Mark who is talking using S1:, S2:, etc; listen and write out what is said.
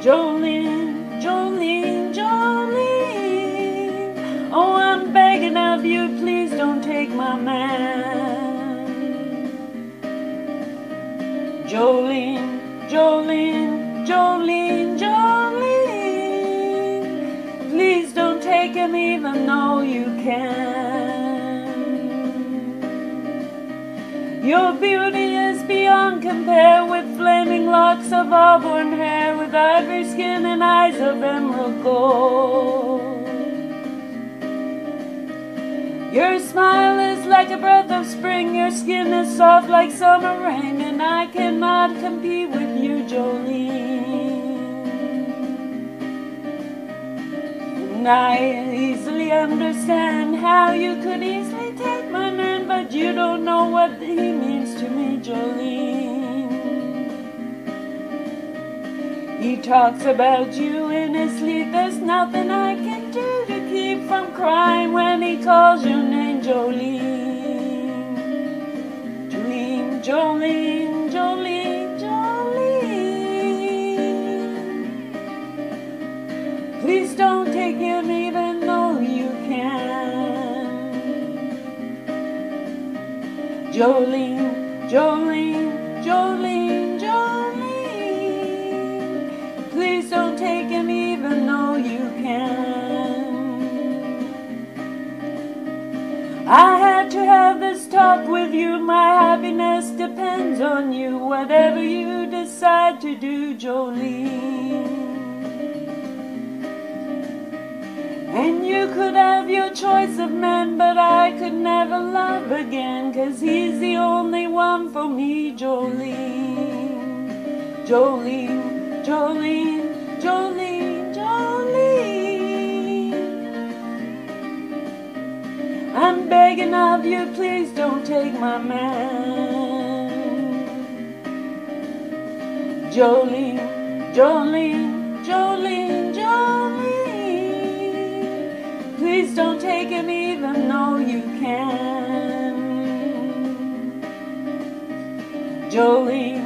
S1: Joline, Joline, Joline. Oh, I'm begging of you, please don't take my man. Joline, Joline, Joline, Joline. Please don't take him even though you can. Your beauty is beyond compare, with flaming locks of auburn hair, with ivory skin and eyes of emerald gold. Your smile is like a breath of spring, your skin is soft like summer rain, and I cannot compete with you, Joline. And I easily understand how you could easily take my man, but you don't know what he means to me, Joline. He talks about you in his sleep, there's nothing I can do to keep from crying when he calls your name, Joline. Joline, Joline, Joline, Joline. Please don't take him even though you can. Joline, Joline, Joline, Joline. Please don't take him even though you can. I had to have this talk with you, my happiness depends on you, whatever you decide to do, Joline. And you could have your choice of men, but I could never love again, 'cause he's the only one for me, Joline. Joline, Joline, Joline, Joline. I'm begging of you, please don't take my man. Joline, Joline, Joline, Joline. Please don't take him even though you can. Joline,